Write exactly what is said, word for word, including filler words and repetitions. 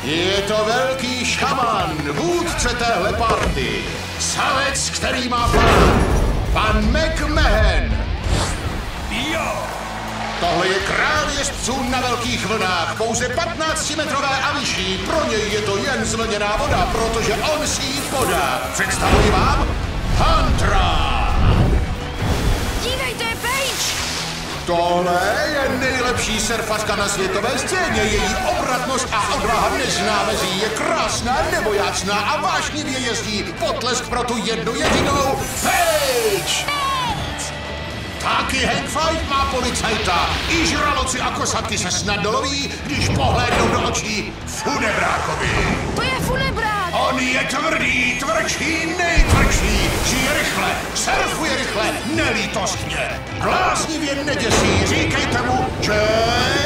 Je to velký šaman, vůdce téhle party. Savec, který má plán. Pan McMahon. Jo! Tohle je král jezdců na velkých vlnách, pouze patnáctimetrové a vyšší. Pro něj je to jen zvlněná voda, protože on si ji podá. Představuji vám Huntera. Dívejte, Paige! Tohle je nejlepší surfařka na světové scéně. Její obratnost a odvaha nezná mezí. Je krásná, nebojácná a vášnivě jezdí. Potlesk pro tu jednu jedinou Paige! Taky Hank Fight má policajta. I žraloci a kosatky se snad doloví, když pohlédnou do očí Funebrákovi. To je Funebrák! On je tvrdý, tvrdší, nejtvrdší. Žije rychle, surfuje rychle, nelítostně. Bláznivě neděsí, říkejte mu, že...